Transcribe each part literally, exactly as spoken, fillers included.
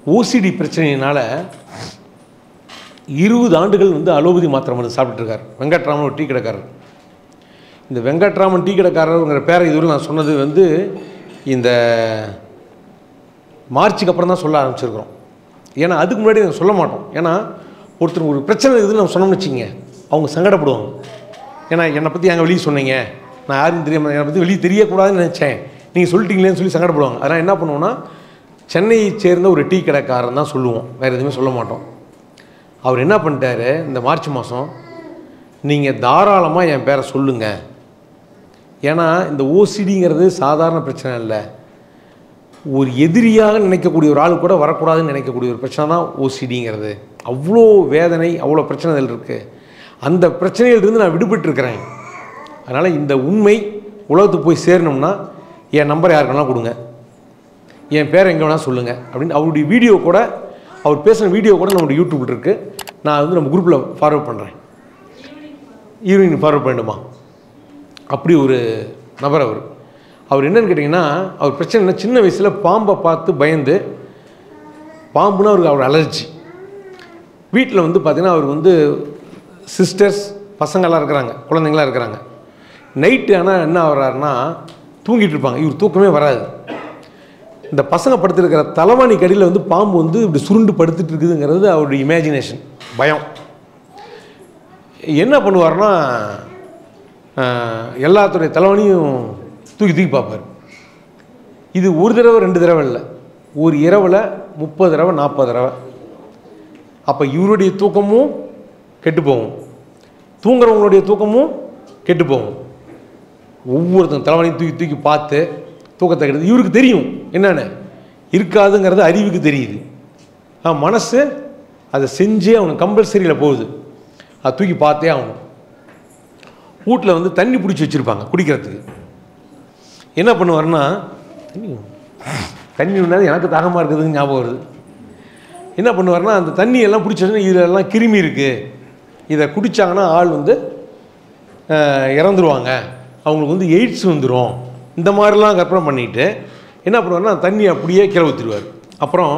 OCD பிரச்சனையினால இருபது ஆண்டுகள் வந்து அலோபதி மாத்திரை மருந்து சாப்பிட்டுருக்கார் வெங்கட்ராமன் ஒரு டீ கடைக்காரர். இந்த வெங்கட்ராமன் டீ கடைக்காரருங்கிற பேரை இதுவரை நான் சொன்னது வந்து இந்த மார்ச்சுக்கு அப்புறம் தான் சொல்ல ஆரம்பிச்சிருக்கிறோம். ஏன்னா அதுக்கு முன்னாடி நாங்கள் சொல்ல மாட்டோம். ஏன்னா ஒருத்தர் ஒரு பிரச்சனை இருக்குதுன்னு நம்ம சொன்னோம்னு வச்சுங்க, அவங்க சங்கடப்படுவாங்க. ஏன்னா என்னை பற்றி எங்கள் வெளியே சொன்னீங்க, நான் யாரும் தெரியாமல் என்னை பற்றி வெளியே தெரியக்கூடாதுன்னு நினச்சேன், நீங்கள் சொல்லிட்டீங்களேன்னு சொல்லி சங்கடப்படுவாங்க. அதனால் என்ன பண்ணுவோன்னா, சென்னையை சேர்ந்த ஒரு டீ கடைக்காரன் தான் சொல்லுவோம், வேறு எதுவுமே சொல்ல மாட்டோம். அவர் என்ன பண்ணிட்டாரு, இந்த மார்ச் மாதம் நீங்கள் தாராளமாக என் பேரை சொல்லுங்கள். ஏன்னா இந்த ஓசிடிங்கிறது சாதாரண பிரச்சனை இல்லை, ஒரு எதிரியாக நினைக்கக்கூடிய ஒரு ஆள் கூட வரக்கூடாதுன்னு நினைக்கக்கூடிய ஒரு பிரச்சனை தான் ஓசிடிங்கிறது. அவ்வளோ வேதனை, அவ்வளோ பிரச்சனைகள் இருக்குது. அந்த பிரச்சனையிலிருந்து நான் விடுபட்டுருக்கிறேன். அதனால் இந்த உண்மை உலகத்துக்கு போய் சேரணும்னா என் நம்பரை யாருக்கெல்லாம் கொடுங்க, என் பேரை எங்கே வேணால் சொல்லுங்கள் அப்படின்னு அவருடைய வீடியோ கூட, அவர் பேசுகிற வீடியோ கூட நம்மளுடைய யூடியூப்பில் இருக்குது. நான் வந்து நம்ம குரூப்பில் ஃபார்வர்ட் பண்ணுறேன். ஈவினிங் ஃபார்வர்ட் பண்ணிடுமா? அப்படி ஒரு நபர் அவர். அவர் என்னன்னு கேட்டிங்கன்னா, அவர் பிரச்சனை என்ன, சின்ன வயசில் பாம்பை பார்த்து பயந்து, பாம்புனா அவருக்கு அவர் அலர்ஜி. வீட்டில் வந்து பார்த்திங்கன்னா அவர் வந்து சிஸ்டர்ஸ் பசங்கள்லாம் இருக்கிறாங்க, குழந்தைங்களாம் இருக்கிறாங்க. நைட்டு ஆனால் என்ன ஆகிறாருன்னா தூங்கிட்டு இருப்பாங்க, இவர் தூக்கமே வராது. இந்த பசங்க படுத்துருக்கிற தலைவாணி கடியில் வந்து பாம்பு வந்து இப்படி சுருண்டு படுத்துட்டு இருக்குதுங்கிறது அவருடைய இமேஜினேஷன், பயம். என்ன பண்ணுவார்னா, எல்லாத்துடைய தலைவணியும் தூக்கி தூக்கி பார்ப்பார். இது ஒரு தடவை ரெண்டு தடவை இல்லை, ஒரு இரவில் முப்பது தடவை நாற்பது தடவை. அப்போ இவருடைய தூக்கமும் கெட்டு போகும், தூங்குறவங்களுடைய தூக்கமும் கெட்டு போகும். ஒவ்வொருத்தரும் தலைவனையும் தூக்கி தூக்கி பார்த்து தூக்கத்தை கெடுது. இவருக்கு தெரியும் என்னென்ன இருக்காதுங்கிறது, அறிவுக்கு தெரியுது. ஆ மனசு அதை செஞ்சே அவனுக்கு கம்பல்சரியில் போகுது, அதை தூக்கி பார்த்தே ஆகணும். வீட்டில் வந்து தண்ணி பிடிச்சி வச்சுருப்பாங்க குடிக்கிறதுக்கு. என்ன பண்ணுவார்னா, தண்ணி தண்ணி ஒன்றாது எனக்கு தாகமாக இருக்குதுன்னு ஞாபகம் வருது. என்ன பண்ணுவார்னா, அந்த தண்ணியெல்லாம் பிடிச்சி வச்சுன்னா இதெல்லாம் கிருமி இருக்குது, இதை குடித்தாங்கன்னா ஆள் வந்து இறந்துருவாங்க, அவங்களுக்கு வந்து எய்ட்ஸ் வந்துடும், இந்த மாதிரிலாம் கற்பனை பண்ணிவிட்டு என்ன பண்ணுவார்னா தண்ணி அப்படியே கீழே ஊற்றிடுவார். அப்புறம்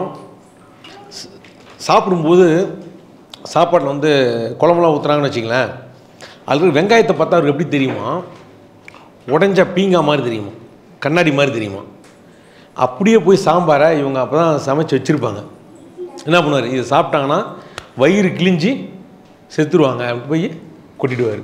சாப்பிடும்போது சாப்பாட்டில் வந்து குழம்புலாம் ஊற்றுறாங்கன்னு வச்சிங்களேன், அதில் வெங்காயத்தை பார்த்தா அவருக்கு எப்படி தெரியுமா, உடஞ்ச பீங்கா மாதிரி தெரியுமா, கண்ணாடி மாதிரி தெரியுமா. அப்படியே போய் சாம்பாரை இவங்க அப்போ தான் சமைச்சு வச்சுருப்பாங்க. என்ன பண்ணுவார், இதை சாப்பிட்டாங்கன்னா வயிறு கிழிஞ்சி செத்துருவாங்க, அப்படி போய் கொட்டிடுவார்.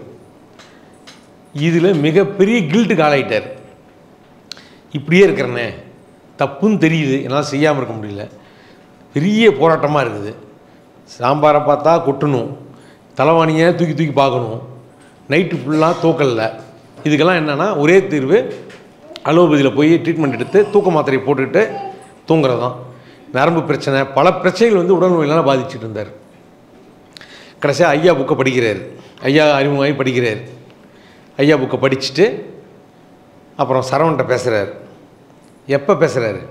இதில் மிகப்பெரிய கில்ட்டுக்கு ஆளாயிட்டார். இப்படியே இருக்கிறனே, தப்புன்னு தெரியுது, என்னால் செய்யாமல் இருக்க முடியல, பெரிய போராட்டமாக இருக்குது. சாம்பாரை பார்த்தா கொட்டணும், தலைவாணியை தூக்கி தூக்கி பார்க்கணும், நைட்டு ஃபுல்லாக தூக்கல. இதுக்கெல்லாம் என்னென்னா ஒரே தீர்வு, அலோபதியில் போய் ட்ரீட்மெண்ட் எடுத்து தூக்க மாத்திரையை போட்டுக்கிட்டு தூங்குறது தான். நரம்பு பிரச்சனை, பல பிரச்சனைகள் வந்து உடல் நோயெல்லாம் பாதிச்சுட்டு இருந்தார். கடைசியாக ஐயா புக்கை படிக்கிறார், ஐயா அறிமுகமாகி படிக்கிறார். ஐயா புக்கை படிச்சுட்டு அப்புறம் சரவண்கிட்ட பேசுகிறார். எப்போ பேசுகிறாரு,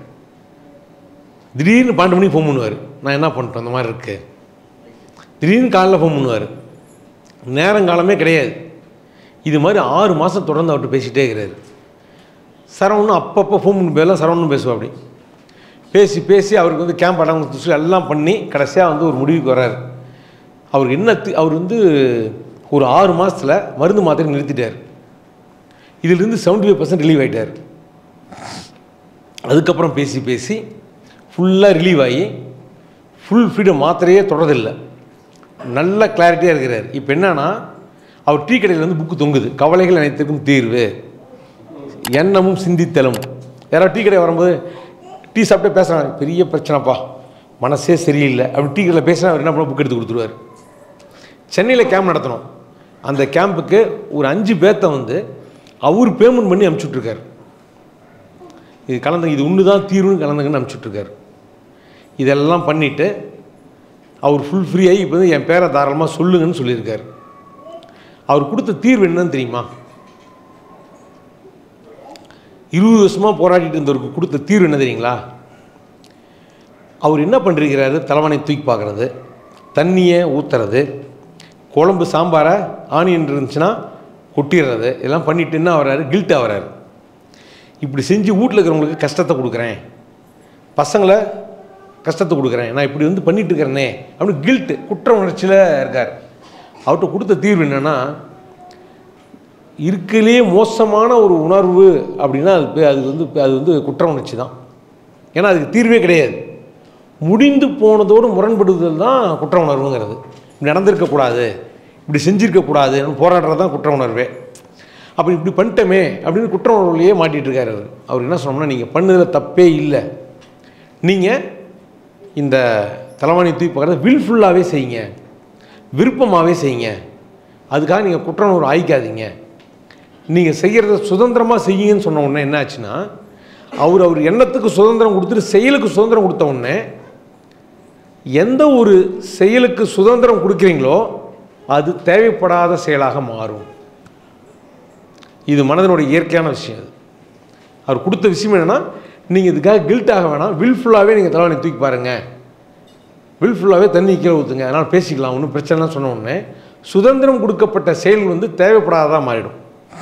திடீர்னு பன்னெண்டு மணிக்கு ஃபோன் பண்ணுவார், நான் என்ன பண்ணிட்டேன் அந்த மாதிரி இருக்குது. திடீர்னு காலையில் ஃபோன் பண்ணுவார், நேரங்காலமே கிடையாது. இது மாதிரி ஆறு மாதம் தொடர்ந்து அவர்கிட்ட பேசிகிட்டே இருக்கிறாரு. சரவணும் அப்பப்போ ஃபோன் பண்ணி பேரெலாம் சரவணும் பேசுவா. அப்படி பேசி பேசி அவருக்கு வந்து கேம்ப் அடங்கு எல்லாம் பண்ணி கடைசியாக வந்து ஒரு முடிவுக்கு வர்றாரு. அவருக்கு என்ன, அவர் வந்து ஒரு ஆறு மாதத்தில் மருந்து மாத்திரை நிறுத்திட்டார். இதிலிருந்து செவன்டி ஃபைவ் பர்சன்ட் ரிலீவ் ஆகிட்டார். அதுக்கப்புறம் பேசி பேசி ஃபுல்லாக ரிலீவ் ஆகி ஃபுல் ஃப்ரீடம், மாத்திரையே தொடரதில்லை, நல்ல கிளாரிட்டியாக இருக்கிறார். இப்போ என்னன்னா, அவர் டீ கடையில் வந்து புக்கு தொங்குது, கவலைகள் அனைத்திற்கும் தீர்வு, எண்ணமும் சிந்தித்தலும். யாராவது டீ கடை வரும்போது டீ சாப்பிட்டே பேசுகிறாங்க, பெரிய பிரச்சனைப்பா, மனசே சரியில்லை அப்படி டீ கடையில் பேசினா அவர் என்ன பண்ண, புக் எடுத்து கொடுத்துருவார். சென்னையில் கேம்ப் நடத்தணும், அந்த கேம்புக்கு ஒரு அஞ்சு பேர்த்தை வந்து அவர் பேமெண்ட் பண்ணி அனுப்பிச்சுட்ருக்கார். இது கலந்து, இது ஒன்று தான் தீர்வுன்னு கலந்துங்கன்னு அனுப்பிச்சுட்ருக்கார். இதெல்லாம் பண்ணிவிட்டு அவர் ஃபுல் ஃப்ரீயாகி இப்போ வந்து என் பேரை தாராளமாக சொல்லுங்கன்னு சொல்லியிருக்கார். அவர் கொடுத்த தீர்வு என்னன்னு தெரியுமா, இருபது வருஷமாக போராடிட்டு இருந்தவருக்கு கொடுத்த தீர்வு என்ன தெரியுங்களா? அவர் என்ன பண்ணிருக்கிறாரு, தலைவனை தூக்கி பார்க்குறது, தண்ணியை ஊற்றுறது, குழம்பு சாம்பாரை ஆனியன் இருந்துச்சுன்னா கொட்டிடுறது, இதெல்லாம் பண்ணிவிட்டு என்ன ஆகிறாரு, கில்ட் ஆகிறாரு. இப்படி செஞ்சு வீட்டில் இருக்கிறவங்களுக்கு கஷ்டத்தை கொடுக்குறேன், பசங்களை கஷ்டத்தை கொடுக்குறேன், நான் இப்படி வந்து பண்ணிட்டு இருக்கிறேனே அப்படின்னு கில்ட்டு, குற்ற உணர்ச்சியில் இருக்கார். அவர்கிட்ட கொடுத்த தீர்வு என்னென்னா, இருக்கலே மோசமான ஒரு உணர்வு அப்படின்னா அது அது வந்து அது வந்து குற்ற உணர்ச்சி தான். ஏன்னா அதுக்கு தீர்வே கிடையாது. முடிந்து போனதோடு முரண்படுதல் தான் குற்ற உணர்வுங்கிறது. இப்படி நடந்திருக்கக்கூடாது, இப்படி செஞ்சுருக்கக்கூடாதுன்னு போராடுறது தான் குற்ற உணர்வே. அப்படி இப்படி பண்ணிட்டோமே அப்படின்னு குற்ற உணர்வுலையே மாட்டிகிட்டு இருக்கார் அவர். அவர் என்ன சொன்னோம்னா, நீங்கள் பண்ணதில் தப்பே இல்லை, நீங்கள் இந்த தலைவாணி தூக்கி பார்க்குறத வில்ஃபுல்லாகவே செய்யுங்க, விருப்பமாகவே செய்யுங்க, அதுக்காக நீங்கள் குற்ற உணர்வு ஆயிக்காதீங்க, நீங்கள் செய்கிறத சுதந்திரமாக செய்யுங்கன்னு சொன்ன உடனே என்ன ஆச்சுன்னா, அவர் அவர் எண்ணத்துக்கு சுதந்திரம் கொடுத்துட்டு செயலுக்கு சுதந்திரம் கொடுத்த உடனே, எந்த ஒரு செயலுக்கு சுதந்திரம் கொடுக்குறீங்களோ அது தேவைப்படாத செயலாக மாறும். இது மனதனுடைய இயற்கையான விஷயம். அது அவர் கொடுத்த விஷயம் என்னென்னா, நீங்கள் இதுக்காக கில்ட் ஆக வேணாம், வில்ஃபுல்லாகவே நீங்கள் தலைவாணி தூக்கி பாருங்கள், வில்ஃபுல்லாகவே தண்ணி கீழே ஊற்றுங்க, அதனால் பேசிக்கலாம், ஒன்றும் பிரச்சனைலாம் சொன்ன உடனே சுதந்திரம் கொடுக்கப்பட்ட செயல் வந்து தேவைப்படாததாக மாறிடும்.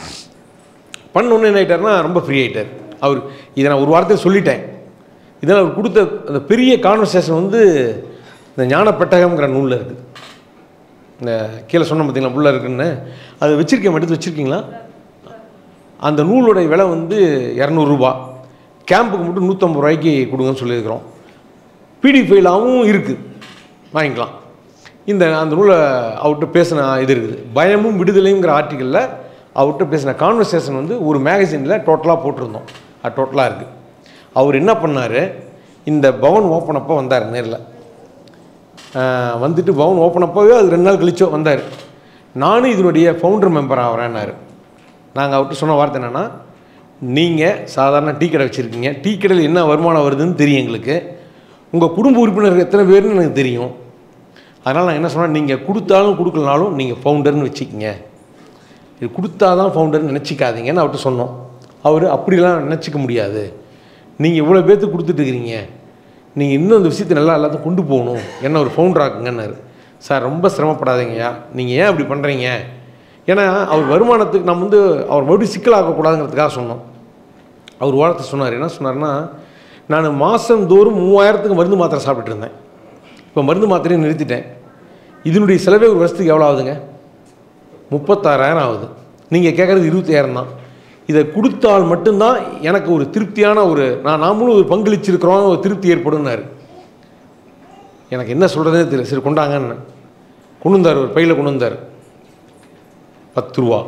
பண்ண ஒன்று என்ன ஆகிட்டார்னா, ரொம்ப ஃப்ரீ ஆகிட்டார் அவர். இதை நான் ஒரு வார்த்தையை சொல்லிட்டேன். இதனால் அவர் கொடுத்த அந்த பெரிய கான்வர்சேஷன் வந்து இந்த ஞானப்பெட்டகம்ங்கிற நூலில் இருக்குது. இந்த கீழே சொன்ன பார்த்தீங்களா புள்ள இருக்குன்னு, அதை வச்சுருக்கேன், எடுத்து வச்சுருக்கீங்களா? அந்த நூலுடைய விலை வந்து இரநூறுபா, கேம்புக்கு மட்டும் நூற்றம்பது ரூபாய்க்கு கொடுங்கன்னு சொல்லியிருக்கிறோம். பிடிஎஃப் ஃபைலாகவும் இருக்குது, வாங்கிக்கலாம். இந்த அந்த நூலை அவர்கிட்ட பேசின இது இருக்குது, பயமும் விடுதலைங்கிற ஆர்டிக்கலில் அவர்கிட்ட பேசின கான்வர்சேஷன் வந்து ஒரு மேகசினில் டோட்டலாக போட்டிருந்தோம். அது டோட்டலாக இருக்குது. அவர் என்ன பண்ணார், இந்த பவன் ஓப்பன் அப்போ வந்தார் நேரில், வந்துட்டு பவன் ஓப்பன் அப்போவே அது ரெண்டு நாள் கழிச்சோ வந்தார். நானும் இதனுடைய ஃபவுண்டர் மெம்பர் ஆகிறேன்னாரு. நாங்கள் அவர்கிட்ட சொன்ன வார்த்தை என்னென்னா, நீங்கள் சாதாரண டீ கடை வச்சுருக்கீங்க, டீ கடையில் என்ன வருமானம் வருதுன்னு தெரியும் எங்களுக்கு, உங்கள் குடும்ப உறுப்பினர் எத்தனை பேர்னு எனக்கு தெரியும், அதனால் நான் என்ன சொன்னேன், நீங்கள் கொடுத்தாலும் கொடுக்கலனாலும் நீங்கள் ஃபவுண்டர்னு வச்சுக்கிங்க, இது கொடுத்தா தான் ஃபவுண்டர்னு நினச்சிக்காதீங்கன்னு அவர்கிட்ட சொன்னோம். அவர் அப்படிலாம் நினச்சிக்க முடியாது, நீங்கள் இவ்வளோ பேர்த்துக்கு கொடுத்துட்ருக்கிறீங்க, நீங்கள் இன்னும் இந்த விஷயத்தை நல்லா எல்லாத்தையும் கொண்டு போகணும், என்ன ஒரு ஃபவுண்டர் ஆக்குங்கன்னாரு. சார் ரொம்ப சிரமப்படாதீங்கய்யா, நீங்கள் ஏன் அப்படி பண்ணுறீங்க, ஏன்னா அவர் வருமானத்துக்கு நம்ம வந்து அவர் மறுபடியும் சிக்கலாக்கக்கூடாதுங்கிறதுக்காக சொன்னோம். அவர் வார்த்தை சொன்னார், என்ன சொன்னார்னா, நான் மாதந்தோறும் மூவாயிரத்துக்கு மருந்து மாத்திரை சாப்பிட்டுட்டு இருந்தேன், இப்போ மருந்து மாத்திரையும் நிறுத்திட்டேன், இதனுடைய செலவே ஒரு வருஷத்துக்கு எவ்வளோ ஆகுதுங்க, முப்பத்தாறாயிரம் ஆகுது, நீங்கள் கேட்குறது இருபத்தாயிரம் தான், இதை கொடுத்தால் மட்டும்தான் எனக்கு ஒரு திருப்தியான ஒரு நான் நாமளும் ஒரு பங்களிச்சிருக்கிறோம் ஒரு திருப்தி ஏற்படும்னாரு. எனக்கு என்ன சொல்கிறதே தெரியல. சரி கொண்டாங்கன்னு கொண்டு வந்தார், ஒரு பையில் கொண்டு வந்தார், பத்து ரூபா,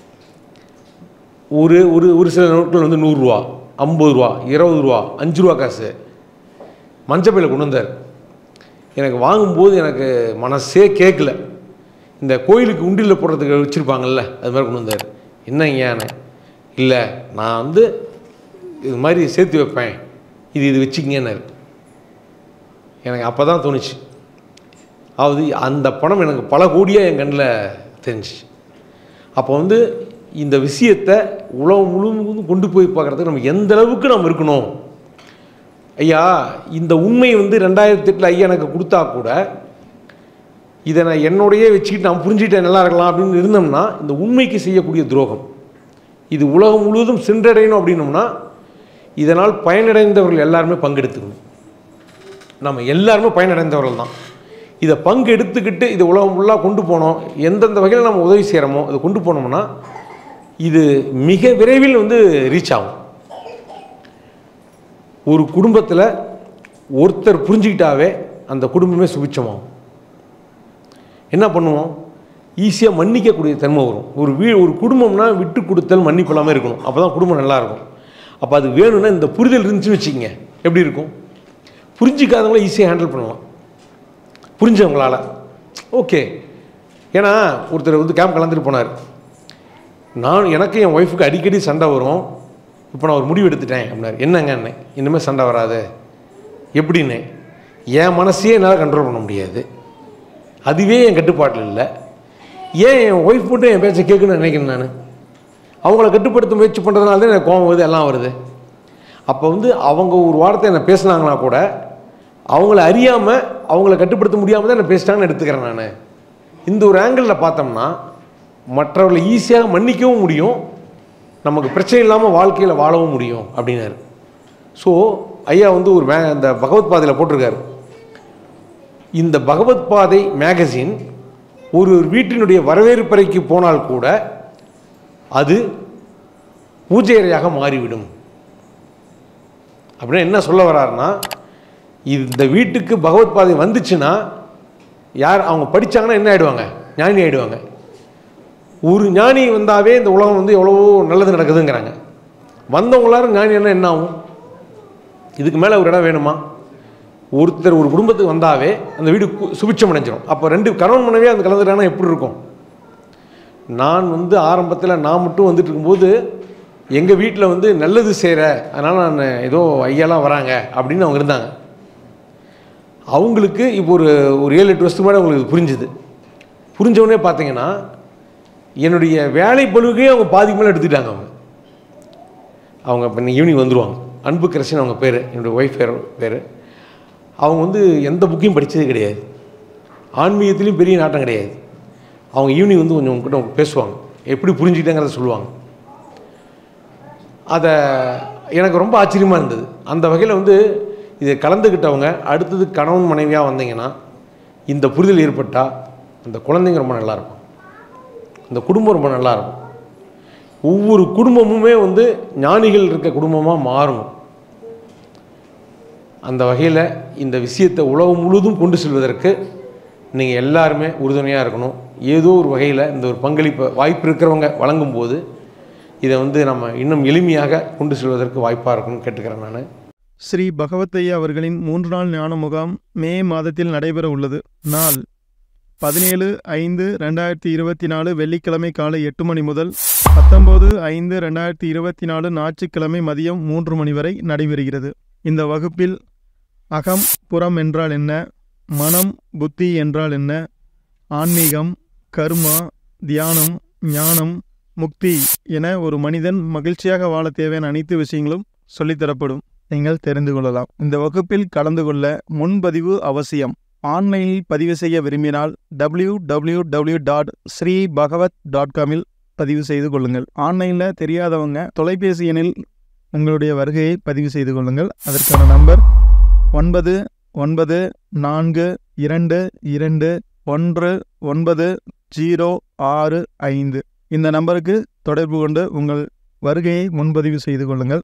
ஒரு ஒரு ஒரு சில நோட்கள் வந்து நூறுரூவா, ஐம்பது ரூபா, இருபது ரூபா, அஞ்சு ரூபா காசு மஞ்சள் பையில் கொண்டு வந்தார். எனக்கு வாங்கும்போது எனக்கு மனசே கேட்கல. இந்த கோயிலுக்கு உண்டியில் போடுறதுக்கு வச்சுருப்பாங்கள்ல, அது மாதிரி கொண்டு வந்தார். என்னங்கன்னு, இல்லை நான் வந்து இது மாதிரி சேர்த்து வைப்பேன், இது இது வச்சுக்கிங்கன்னாரு. எனக்கு அப்போ தான் தோணுச்சு, அதாவது அந்த பணம் எனக்கு பல கோடியாக என் கண்ணில் தெரிஞ்சிச்சு. அப்போ வந்து இந்த விஷயத்தை உலகம் முழுவதும் கொண்டு போய் பார்க்குறதுக்கு நம்ம எந்த அளவுக்கு நம்ம இருக்கணும். ஐயா இந்த உண்மை வந்து ரெண்டாயிரத்தி எட்டில் ஐயா எனக்கு கொடுத்தா கூட இதை நான் என்னோடையே வச்சுக்கிட்டு நான் புரிஞ்சுக்கிட்டேன் நல்லா இருக்கலாம் அப்படின்னு இருந்தோம்னா இந்த உண்மைக்கு செய்யக்கூடிய துரோகம். இது உலகம் முழுவதும் சென்றடையணும் அப்படின்னோம்னா இதனால் பயனடைந்தவர்கள் எல்லாருமே பங்கெடுத்துக்கணும். நம்ம எல்லாருமே பயனடைந்தவர்கள் தான். இதை பங்கு எடுத்துக்கிட்டு இதை உலகம் ஃபுல்லாக கொண்டு போனோம், எந்தெந்த வகையில் நம்ம உதவி செய்கிறோமோ இதை கொண்டு போனோம்னா இது மிக விரைவில் வந்து ரீச் ஆகும். ஒரு குடும்பத்தில் ஒருத்தர் புரிஞ்சுக்கிட்டாவே அந்த குடும்பமே சுபிட்சமாகும். என்ன பண்ணுவோம், ஈஸியாக மன்னிக்கக்கூடிய தன்மை வரும். ஒரு வீ ஒரு குடும்பம்னா விட்டு கொடுத்தல் மன்னிப்பு எல்லாமே இருக்கணும், அப்போ தான் குடும்பம் நல்லாயிருக்கும். அப்போ அது வேணும்னா இந்த புரிதல் இருந்துச்சுன்னு வச்சுக்கோங்க, எப்படி இருக்கும், புரிஞ்சிக்காதவங்கள ஈஸியாக ஹேண்டில் பண்ணலாம், புரிஞ்சவங்களால் ஓகே. ஏன்னா ஒருத்தர் வந்து கேம்ப் கலந்துட்டு போனார், நான் எனக்கு என் ஒய்ஃபுக்கு அடிக்கடி சண்டை வரும், இப்போ நான் ஒரு முடிவு எடுத்துட்டேன் அப்படின்னாரு. என்னங்க என்ன இனிமேல் சண்டை வராது எப்படின்னு, என் மனசையே என்னால் கண்ட்ரோல் பண்ண முடியாது, அதுவே என் கட்டுப்பாட்டில் இல்லை, ஏன் என் ஒய்ஃப் மட்டும் என் பேச்சை கேட்கணும்னு நினைக்கிறேன். நான் அவங்கள கட்டுப்படுத்த முயற்சி பண்ணுறதுனால தான் எனக்கு கோபம் வருது, எல்லாம் வருது. அப்போ வந்து அவங்க ஒரு வார்த்தை என்னை பேசுனாங்கன்னா கூட அவங்கள அறியாமல் அவங்கள கட்டுப்படுத்த முடியாமல் தான் என்னை பேசிட்டாங்கன்னு எடுத்துக்கிறேன் நான். இந்த ஒரு ஆங்கிளில் பார்த்தோம்னா மற்றவர்களை ஈஸியாக மன்னிக்கவும் முடியும், நமக்கு பிரச்சனை இல்லாமல் வாழ்க்கையில் வாழவும் முடியும் அப்படின்னாரு. ஸோ ஐயா வந்து ஒரு மே இந்த பகவத் பாதையில் போட்டிருக்காரு. இந்த பகவத் பாதை மேகசின் ஒரு வீட்டினுடைய வரவேற்பறைக்கு போனால் கூட அது பூஜை அறையாக மாறிவிடும். அப்படின்னா என்ன சொல்ல வர்றாருன்னா, இந்த வீட்டுக்கு பகவத் பாதை வந்துச்சுன்னா யார் அவங்க படித்தாங்கன்னா என்ன ஆகிடுவாங்க? ஞானி ஆகிடுவாங்க. ஒரு ஞானி வந்தாவே இந்த உலகம் வந்து எவ்வளவோ நல்லது நடக்குதுங்கிறாங்க. வந்தவங்களாரும் ஞானின்னா என்ன ஆகும்? இதுக்கு மேலே ஒரு இடம் வேணுமா? ஒருத்தர் ஒரு குடும்பத்துக்கு வந்தாவே அந்த வீடு சுபிட்சம் அடைஞ்சிடும். அப்போ ரெண்டு கணவன் மனைவியாக அந்த கலந்துட்டானா எப்படி இருக்கும்? நான் வந்து ஆரம்பத்தில் நான் மட்டும் வந்துட்டு இருக்கும்போது எங்கள் வீட்டில் வந்து நல்லது செய்கிற, அதனால் நான் ஏதோ ஐயாலாம் வராங்க அப்படின்னு அவங்க இருந்தாங்க. அவங்களுக்கு இப்போ ஒரு ஒரு ஏழு எட்டு வருஷத்துக்கு முன்னாடி அவங்களுக்கு புரிஞ்சுது. புரிஞ்சவொடனே பார்த்தீங்கன்னா என்னுடைய வேலை பழுவுக்கே அவங்க பாதிக்கு மேலே எடுத்துக்கிட்டாங்க. அவங்க அவங்க இப்போ ஈவினிங் வந்துடுவாங்க. அன்பு கிருஷ்ணன் அவங்க பேர், என்னுடைய ஒய்ஃப் பேர் பேர் அவங்க வந்து எந்த புக்கையும் படித்தது கிடையாது, ஆன்மீகத்துலேயும் பெரிய நாட்டம் கிடையாது. அவங்க ஈவினிங் வந்து கொஞ்சம் உங்ககிட்ட பேசுவாங்க, எப்படி புரிஞ்சுக்கிட்டேங்கிறத சொல்லுவாங்க. அதை எனக்கு ரொம்ப ஆச்சரியமாக இருந்தது. அந்த வகையில் வந்து இதை கலந்துக்கிட்டவங்க அடுத்தது கணவன் மனைவியாக வந்தீங்கன்னா இந்த புரிதல் ஏற்பட்டால் அந்த குழந்தைங்க ரொம்ப நல்லாயிருக்கும், அந்த குடும்பம் ரொம்ப நல்லாயிருக்கும். ஒவ்வொரு குடும்பமுமே வந்து ஞானிகள் இருக்க குடும்பமாக மாறணும். அந்த வகையில் இந்த விஷயத்தை உலகம் முழுவதும் கொண்டு செல்வதற்கு நீங்கள் எல்லாருமே உறுதுணையாக இருக்கணும். ஏதோ ஒரு வகையில் இந்த ஒரு பங்களிப்பை வாய்ப்பு இருக்கிறவங்க வழங்கும்போது இதை வந்து நம்ம இன்னும் எளிமையாக கொண்டு செல்வதற்கு வாய்ப்பாக இருக்கணும்னு கேட்டுக்கிறேன். நான் ஸ்ரீ பகவத்தையா அவர்களின் மூன்று நாள் ஞான முகாம் மே மாதத்தில் நடைபெற உள்ளது. நாள் பதினேழு ஐந்து ரெண்டாயிரத்தி இருபத்தி நாலு வெள்ளிக்கிழமை காலை எட்டு மணி முதல் பத்தொம்போது ஐந்து ரெண்டாயிரத்தி இருபத்தி நாலு ஞாயிற்றுக்கிழமை மதியம் மூன்று மணி வரை நடைபெறுகிறது. இந்த வகுப்பில் அகம் புறம் என்றால் என்ன, மனம் புத்தி என்றால் என்ன, ஆன்மீகம், கர்மா, தியானம், ஞானம், முக்தி என ஒரு மனிதன் மகிழ்ச்சியாக வாழ தேவையான அனைத்து விஷயங்களும் சொல்லித்தரப்படும். நீங்கள் தெரிந்து கொள்ளலாம். இந்த வகுப்பில் கலந்து கொள்ள முன்பதிவு அவசியம். ஆன்லைனில் பதிவு செய்ய விரும்பினால் W W W dot Shri Bhagavat dot காமில் பதிவு செய்து கொள்ளுங்கள். ஆன்லைனில் தெரியாதவங்க தொலைபேசி எண்ணில் உங்களுடைய வருகையை பதிவு செய்து கொள்ளுங்கள். அதற்கான நம்பர் ஒன்பது ஒன்பது நான்கு இரண்டு இரண்டு ஒன்று ஒன்பது ஜீரோ ஆறு ஐந்து. இந்த நம்பருக்கு தொடர்பு கொண்டு உங்கள் வருகையை முன்பதிவு செய்து கொள்ளுங்கள்.